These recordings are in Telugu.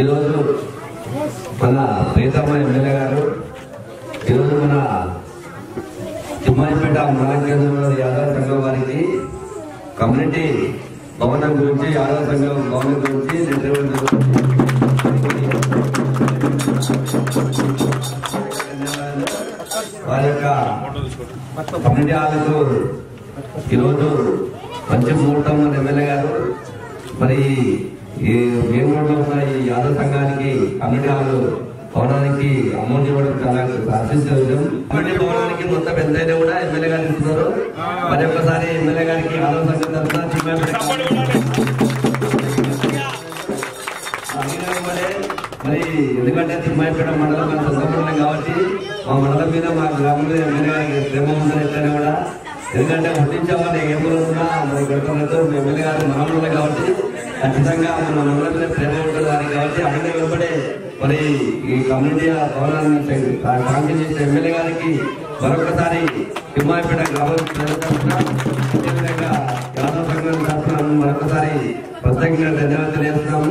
ఈరోజు మన ప్రియతమ ఎమ్మెల్యే గారు ఈరోజు మన తిమ్మాయిపేట మండల కేంద్రంలో యాదవ సంఘం వారికి కమ్యూనిటీ భవనం గురించి యాదవ సంఘం భవనం గురించి వారి యొక్క కమ్యూనిటీ హాలకు ఈరోజు మంచి ముహూర్తం మన ఎమ్మెల్యే గారు మరి ఈ వేమూరులో ఉన్న ఈ యాదవ సంఘానికి కమ్యూనిటీ హాల్ భవనానికి అమౌంట్ ఇవ్వడం చాలా ఆశించే విషయం. కమ్యూనిటీ భవనానికి మొత్తం ఎంతైనా కూడా ఎమ్మెల్యే గారు ఇస్తున్నారు. మరి ఒక్కసారి ఎమ్మెల్యే గారికి యాదవ సంఘం తరఫున మరి ఎందుకంటే తిమ్మాయిపేట మండలం మన సొంత మండలం కాబట్టి మా మండలం మీద మా గ్రామం మీద ఎమ్మెల్యే గారికి ప్రేమ ఉందని ఎట్లయినా కూడా ఎందుకంటే వడ్డించామని ఏమో ఉన్నా మరి గడపడంతో ఎమ్మెల్యే గారు మనలో కాబట్టి ఖచ్చితంగా మన మండలం మీద ప్రేమ ఉంటుంది అని కాబట్టి అన్ని వెంబడే మరి ఈ కమ్యూనిటీ భవనాన్ని కాంగ్రెస్ చేసిన ఎమ్మెల్యే గారికి మరొకసారి తిమ్మాయిపేట గ్రామ ప్రజల తరఫున అదేవిధంగా యాదవ సంఘం తరఫున మరొకసారి ప్రత్యేకంగా ధన్యవాదాలు తెలియజేస్తున్నాము.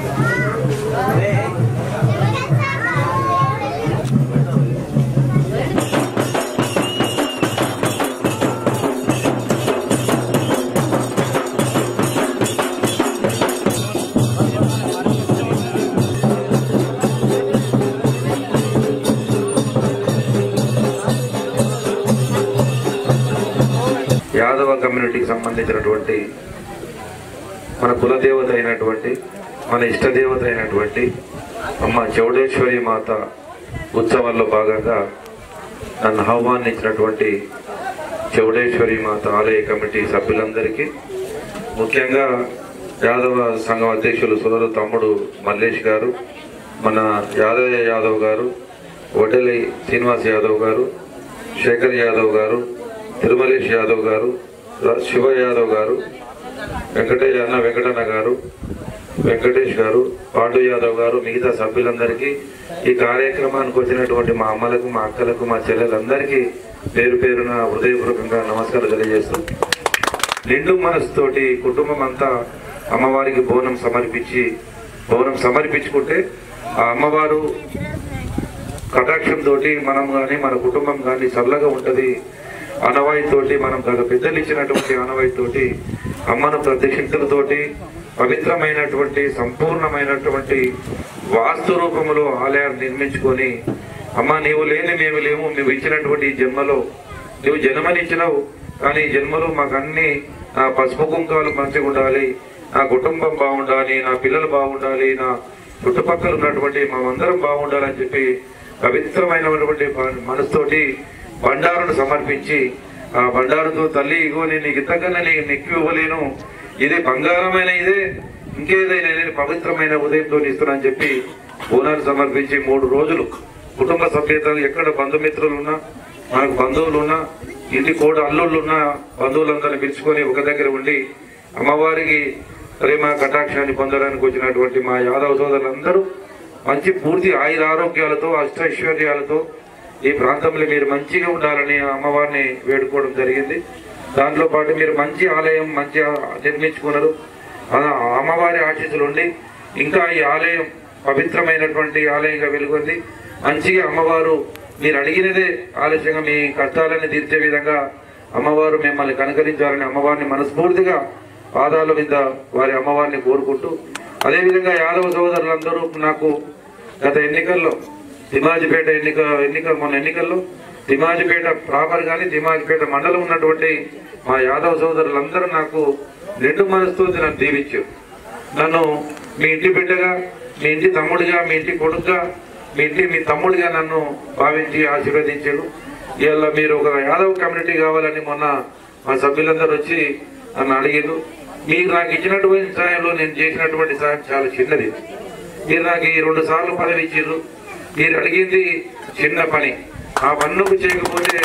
యాదవ కమ్యూనిటీకి సంబంధించినటువంటి మన కులదేవత అయినటువంటి మన ఇష్టదేవత అయినటువంటి అమ్మ చౌడేశ్వరి మాత ఉత్సవాల్లో భాగంగా నన్ను ఆహ్వానించినటువంటి చౌడేశ్వరి మాత ఆలయ కమిటీ సభ్యులందరికీ, ముఖ్యంగా యాదవ సంఘం అధ్యక్షులు సోదరు తమ్ముడు మల్లేష్ గారు, మన యాదయ్య యాదవ్ గారు, వడ్డెలి శ్రీనివాస్ యాదవ్ గారు, శేఖర్ యాదవ్ గారు, తిరుమలేష్ యాదవ్ గారు, శివ యాదవ్ గారు, వెంకటన్న గారు, వెంకటేష్ గారు, పాండు యాదవ్ గారు, మిగతా సభ్యులందరికీ, ఈ కార్యక్రమానికి వచ్చినటువంటి మా అమ్మలకు, మా అక్కలకు, మా చెల్లెలందరికీ పేరు పేరున హృదయపూర్వకంగా నమస్కారం తెలియజేస్తూ, నిండు మనసుతోటి కుటుంబం అంతా అమ్మవారికి బోనం సమర్పించుకుంటే ఆ అమ్మవారు కటాక్షంతో మనం కానీ మన కుటుంబం కానీ చల్లగా ఉంటుంది. ఆనవాయితోటి మనం గత పెద్దలు ఇచ్చినటువంటి ఆనవాయితోటి అమ్మను ప్రతిష్ఠితులతోటి పవిత్రమైనటువంటి సంపూర్ణమైనటువంటి వాస్తు రూపంలో ఆలయాన్ని నిర్మించుకొని, అమ్మ నీవు లేని మేము లేము, నువ్వు ఇచ్చినటువంటి జన్మలో నువ్వు జన్మనిచ్చినావు, కానీ ఈ జన్మలో మాకు అన్ని నా పసుపు కుంకాలు మంచిగా ఉండాలి, నా కుటుంబం బాగుండాలి, నా పిల్లలు బాగుండాలి, నా చుట్టుపక్కల ఉన్నటువంటి మేమందరం బాగుండాలని చెప్పి పవిత్రమైనటువంటి మనసుతోటి బండారును సమర్పించి, ఆ బండారుతో తల్లి ఇగో నేను నీకు ఇంతకన్నా నీకు ఇవ్వలేను, ఇదే బంగారమైన ఇదే ఇంకేదైనా పవిత్రమైన ఉదయంతో ఇస్తున్నాను చెప్పి బోనాలు సమర్పించి 3 రోజులు కుటుంబ సభ్యతలు ఎక్కడ బంధుమిత్రులు ఉన్నా, మనకు బంధువులు ఉన్నా, ఇంటి కోడ అల్లుళ్ళు ఉన్న బంధువులందరినీ పిలుచుకొని ఒక దగ్గర ఉండి అమ్మవారికి ప్రేమ కటాక్షాన్ని పొందడానికి వచ్చినటువంటి మా యాదవ సోదరులందరూ మంచి పూర్తి ఆయురారోగ్యాలతో అష్టైశ్వర్యాలతో ఈ ప్రాంతంలో మీరు మంచిగా ఉండాలని అమ్మవారిని వేడుకోవడం జరిగింది. దాంట్లో పాటు మీరు మంచి ఆలయం మంచిగా నిర్మించుకున్నారు. అమ్మవారి ఆశీస్సులు ఉండి ఇంకా ఈ ఆలయం పవిత్రమైనటువంటి ఆలయంగా వెలుగొంది. మంచిగా అమ్మవారు మీరు అడిగినదే ఆలస్యంగా మీ కష్టాలని తీర్చే విధంగా అమ్మవారు మిమ్మల్ని కనుకరించాలని అమ్మవారిని మనస్ఫూర్తిగా పాదాల మీద వారి అమ్మవారిని కోరుకుంటూ, అదేవిధంగా యాదవ సోదరులందరూ నాకు గత ఎన్నికల్లో తిమ్మాజిపేట మొన్న ఎన్నికల్లో తిమ్మాజిపేట ప్రాపర్ కానీ తిమ్మాజిపేట మండలం ఉన్నటువంటి మా యాదవ సోదరులందరూ నాకు నిండు మనసుతో నన్ను దీవించారు. నన్ను మీ ఇంటి బిడ్డగా, మీ ఇంటి తమ్ముడిగా, మీ ఇంటి కొడుకుగా, మీ తమ్ముడిగా నన్ను భావించి ఆశీర్వదించారు. ఇవాళ మీరు ఒక యాదవ కమ్యూనిటీ కావాలని మొన్న మా సభ్యులందరూ వచ్చి నన్ను అడిగారు. మీరు నాకు ఇచ్చినటువంటి సాయంలో నేను చేసినటువంటి సాయం చాలా చిన్నది. మీరు నాకు ఈ 2 సార్లు పదవి ఇచ్చారు. మీరు అడిగింది చిన్న పని, ఆ పన్నుకు చేయకపోతే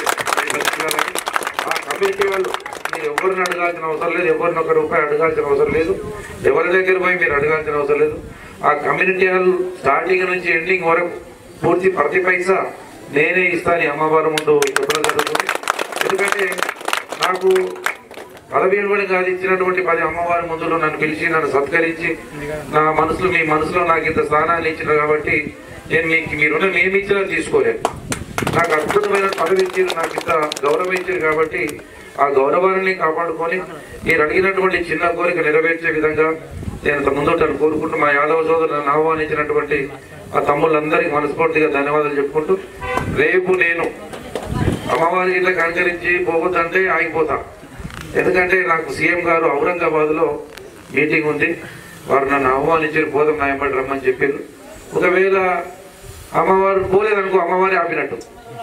ఆ కమ్యూనిటీ వాళ్ళు మీరు ఎవరిని అడగాల్సిన అవసరం లేదు, ఎవరిని 1 రూపాయి అడగాల్సిన అవసరం లేదు, ఎవరి దగ్గర పోయి మీరు అడగాల్సిన అవసరం లేదు. ఆ కమ్యూనిటీ వాళ్ళు స్టార్టింగ్ నుంచి ఎండింగ్ వరకు పూర్తి ప్రతి పైసా నేనే ఇస్తాను అమ్మవారి ముందు చెప్పడం జరుగుతుంది. ఎందుకంటే నాకు పదవిని కూడా కాదు, ఇచ్చినటువంటి 10 అమ్మవారి ముందులో నన్ను పిలిచి నన్ను సత్కరించి నా మనసులో మీ మనసులో నాకు ఇంత స్థానాన్ని ఇచ్చినారు కాబట్టి నేను మీరు ఏమి ఇచ్చినా తీసుకోలేదు. నాకు అద్భుతమైన పదవి ఇచ్చారు, నాకు ఇంత గౌరవం ఇచ్చారు కాబట్టి ఆ గౌరవాన్ని కాపాడుకొని మీరు అడిగినటువంటి చిన్న కోరిక నెరవేర్చే విధంగా నేను ముందుంటాను కోరుకుంటూ మా యాదవ సోదరులను ఆహ్వానించినటువంటి ఆ తమ్ముళ్ళందరికీ మనస్ఫూర్తిగా ధన్యవాదాలు చెప్పుకుంటూ, రేపు నేను అమ్మవారికి ఇట్లా కనుకరించి పోవద్దంటే ఆగిపోతా. ఎందుకంటే నాకు సీఎం గారు ఔరంగాబాద్లో మీటింగ్ ఉంది, వారు నన్ను ఆహ్వానించారు, పోదాం నాయపడి రమ్మని చెప్పారు. ఒకవేళ అమ్మవారు పోలేదనుకో అమ్మవారి ఆపినట్టు,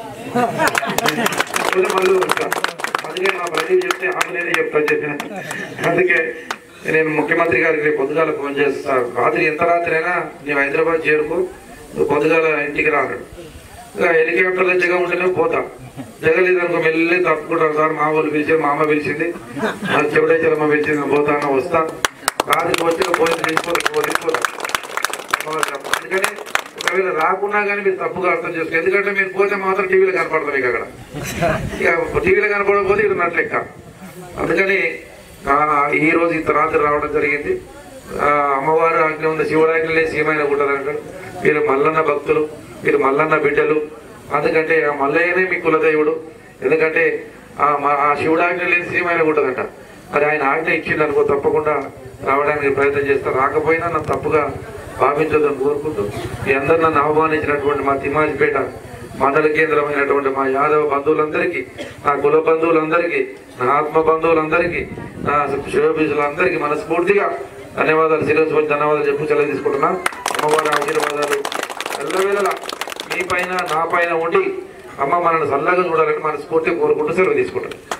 అందుకే మా ప్రజలు చెప్తే ఆమెనే చెప్తా చెప్పిన. అందుకే నేను ముఖ్యమంత్రి గారికి రేపు పొద్దుగాల ఫోన్ చేస్తాను, రాత్రి ఎంత రాత్రి అయినా నేను హైదరాబాద్ చేరుకో, పొద్దుగాల ఇంటికి రాను. హెలికాప్టర్లో జగ ఉంటేనే పోతా, జగలేదనుకో మెల్లి తప్పుకుంటాను. సార్ మా వాళ్ళు పిలిచారు, మా అమ్మ పిలిచింది, నాకు చెవిడేశ్వరమ్మ పిలిచింది, పోతాను వస్తా, రాత్రికి వచ్చి పోయి తీసుకుపోతా. అందుకని ఒకవేళ రాకున్నా కానీ మీరు తప్పుగా అర్థం చేసుకోండి. ఎందుకంటే మీరు పోతే మాత్రం టీవీలో కనపడతాం, మీకు అక్కడ ఇక టీవీలో కనపడకపోతే ఇది నట్లు లెక్క. అందుకని ఈ రోజు ఇంత రాత్రి రావడం జరిగింది. అమ్మవారు ఆజ్ఞ ఉంది, శివుడాజ్ఞలే సీమైన ఉంటారంటారు. మీరు మల్లన్న భక్తులు, మీరు మల్లన్న బిడ్డలు, అందుకంటే ఆ మల్లయ్యనే మీ కులదేవుడు. ఎందుకంటే ఆ శివుడాజ్ఞ లేని సీమైన ఉంటుందంట. మరి ఆయన ఆజ్ఞ ఇచ్చింది అనుకో తప్పకుండా రావడానికి ప్రయత్నం చేస్తారు. రాకపోయినా నన్ను తప్పుగా భావించదని కోరుకుంటూ, మీ అందరు నన్ను ఆహ్వానించినటువంటి మా తిమ్మాజిపేట మండల కేంద్రమైనటువంటి మా యాదవ బంధువులందరికీ, నా కుల బంధువులందరికీ, నా ఆత్మ బంధువులందరికీ, నా శివబీజులందరికీ మనస్ఫూర్తిగా ధన్యవాదాలు, శిరస్సు ధన్యవాదాలు చెప్పు సెలవు తీసుకుంటున్నా. అమ్మవారి ఆశీర్వాదాలు ఎల్లవేళలా మీ పైన నా పైన ఉండి అమ్మ మనల్ని చల్లగా చూడాలని మనస్ఫూర్తిగా కోరుకుంటూ సెలవు తీసుకుంటాను.